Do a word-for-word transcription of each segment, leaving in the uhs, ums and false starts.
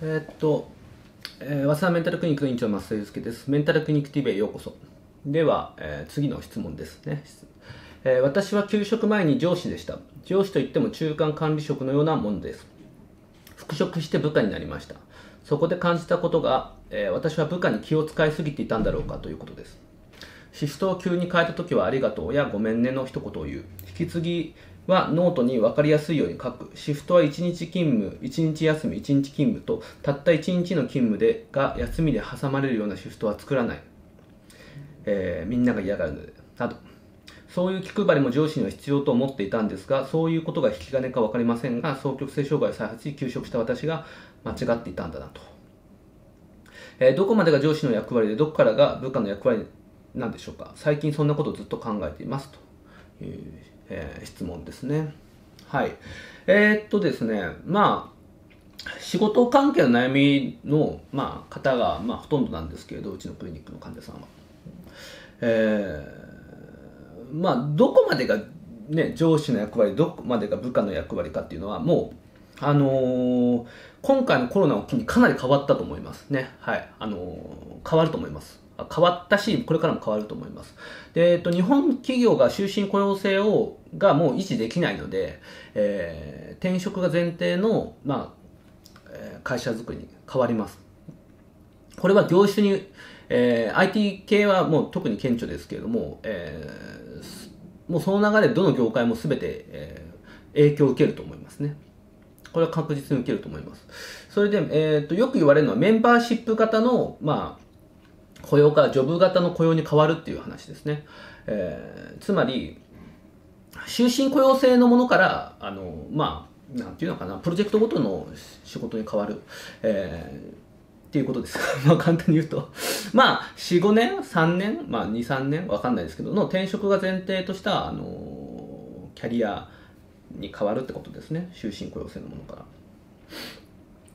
えーっと、えー、早稲田メンタルクリニックの院長の増田祐介です。メンタルクリニック ティーブイ へようこそ。では、えー次の質問ですね。えー私は休職前に上司でした。上司といっても中間管理職のようなものです。復職して部下になりました。そこで感じたことが、えー私は部下に気を使いすぎていたんだろうかということです。シフトを急に変えたときはありがとうやごめんねの一言を言う。引き継ぎはノートに分かりやすいように書く。シフトはいちにち勤務、いちにち休み、いちにち勤務と、たったいちにちの勤務でが休みで挟まれるようなシフトは作らない。えーみんなが嫌がるので。など。そういう気配りも上司には必要と思っていたんですが、そういうことが引き金か分かりませんが、双極性障害を再発し休職した私が間違っていたんだなと。えーどこまでが上司の役割で、どこからが部下の役割なんでしょうか。最近そんなことをずっと考えていますという、えー質問ですね。はい。えーっとですね、まあ、仕事関係の悩みの、まあ、方が、まあ、ほとんどなんですけれど、うちのクリニックの患者さんは。えーまあ、どこまでが、ね、上司の役割、どこまでが部下の役割かっていうのは、もう、あのー今回のコロナを機にかなり変わったと思いますね。はい。あのー変わると思います。あ変わったし、これからも変わると思います。で、えっと、日本企業が終身雇用制を、がもう維持できないので、えー転職が前提の、まあ、えー会社づくりに変わります。これは業種に、えー アイティー 系はもう特に顕著ですけれども、えーもうその流れでどの業界も全て、えー影響を受けると思いますね。これは確実に受けると思います。それで、えーと、よく言われるのはメンバーシップ型の、まあ、雇用からジョブ型の雇用に変わるっていう話ですね。えーつまり、終身雇用制のものから、あの、まあ、なんていうのかな、プロジェクトごとの仕事に変わる。えーっていうことです。まあ簡単に言うと。まあ、よん、ごねん ?さん 年まあに、さんねんわかんないですけど、の転職が前提とした、あの、キャリアに変わるってことですね。終身雇用制のものから。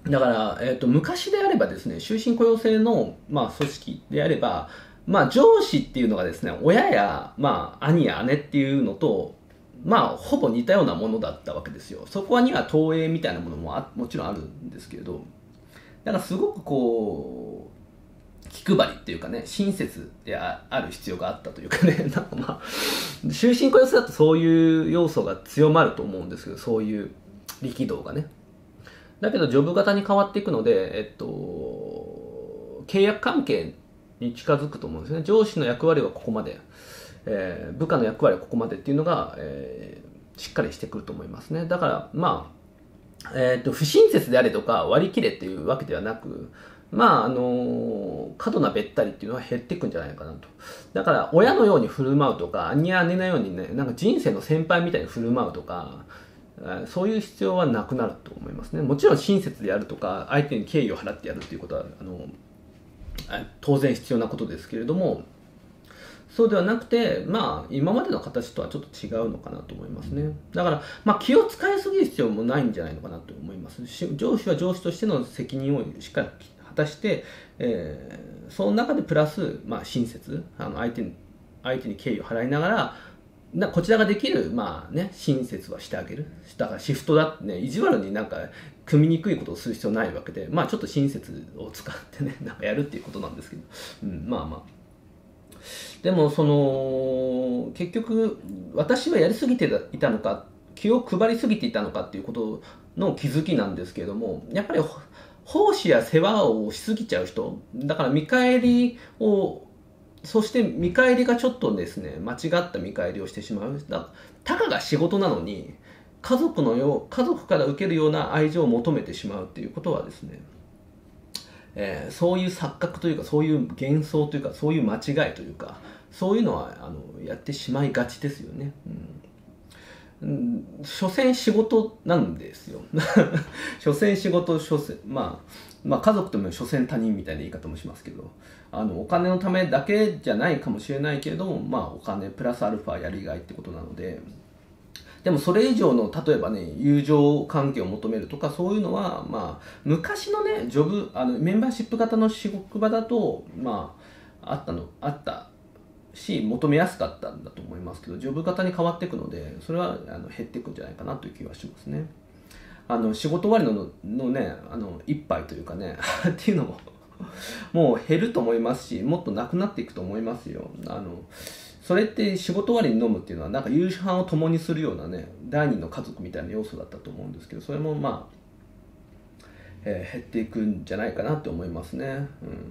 だから、えっ、と、昔であればですね、終身雇用制の、まあ、組織であれば、まあ、上司っていうのがですね、親や、まあ、兄や姉っていうのと、まあ、ほぼ似たようなものだったわけですよ。そこには投影みたいなものもあもちろんあるんですけれど、だからすごくこう、気配りっていうかね、親切である必要があったというかね、なんかまあ、終身雇用制だとそういう要素が強まると思うんですけど、そういう力道がね。だけど、ジョブ型に変わっていくので、えっと、契約関係に近づくと思うんですね。上司の役割はここまで、えー部下の役割はここまでっていうのが、えーしっかりしてくると思いますね。だから、まあ、えっと、不親切であれとか割り切れっていうわけではなく、まあ、あの過度なべったりっていうのは減っていくんじゃないかなと。だから、親のように振る舞うとか、兄や姉のようにね、なんか人生の先輩みたいに振る舞うとか、そういう必要はなくなると思いますね。もちろん親切でやるとか、相手に敬意を払ってやるっていうことは、あの、当然必要なことですけれども、そうではなくて、まあ、今までの形とはちょっと違うのかなと思いますね。だから、まあ、気を使いすぎる必要もないんじゃないのかなと思います。上司は上司としての責任をしっかり果たして、えーその中でプラス、まあ、親切、あの相手に、相手に敬意を払いながら、なこちらができる、まあね、親切はしてあげる。だからシフトだってね、意地悪になんか、組みにくいことをする必要ないわけで、まあちょっと親切を使ってね、なんかやるっていうことなんですけど、うん、まあまあ。でも、その、結局、私はやりすぎていたのか、気を配りすぎていたのかっていうことの気づきなんですけれども、やっぱり、奉仕や世話をしすぎちゃう人、だから見返りを、そして見返りがちょっとですね、間違った見返りをしてしまう。だたかが仕事なのに、家族のよう、家族から受けるような愛情を求めてしまうっていうことはですね、えーそういう錯覚というか、そういう幻想というか、そういう間違いというか、そういうのはあのやってしまいがちですよね。うん、うん所詮仕事なんですよ。所詮仕事、所詮、まあ、まあ家族とも所詮他人みたいな言い方もしますけど、あの、お金のためだけじゃないかもしれないけれども、まあお金プラスアルファやりがいってことなので、でもそれ以上の例えばね友情関係を求めるとかそういうのはまあ昔のねジョブあのメンバーシップ型の仕事場だとまああったのあったし求めやすかったんだと思いますけどジョブ型に変わっていくのでそれはあの減っていくんじゃないかなという気はしますね。 あの仕事終わりののねあの一杯というかねっていうのももう減ると思いますし、もっとなくなっていくと思いますよ。あのそれって仕事終わりに飲むっていうのはなんか夕飯を共にするようなね第二の家族みたいな要素だったと思うんですけど、それもまあ、えー、減っていくんじゃないかなと思いますね。うん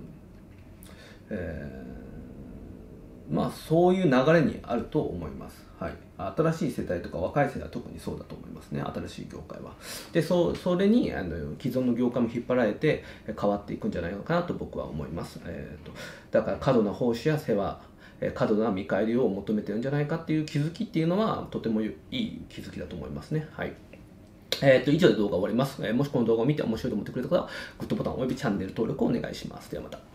えー、まあそういう流れにあると思います。はい、新しい世代とか若い世代は特にそうだと思いますね、新しい業界は。で そ, それにあの既存の業界も引っ張られて変わっていくんじゃないのかなと僕は思います。えー、とだから過度な奉仕や世話、過度な見返りを求めてるんじゃないかっていう気づきっていうのはとてもいい気づきだと思いますね。はい。えー、と以上で動画終わります。えー、もしこの動画を見て面白いと思ってくれた方はグッドボタンおよびチャンネル登録をお願いします。ではまた。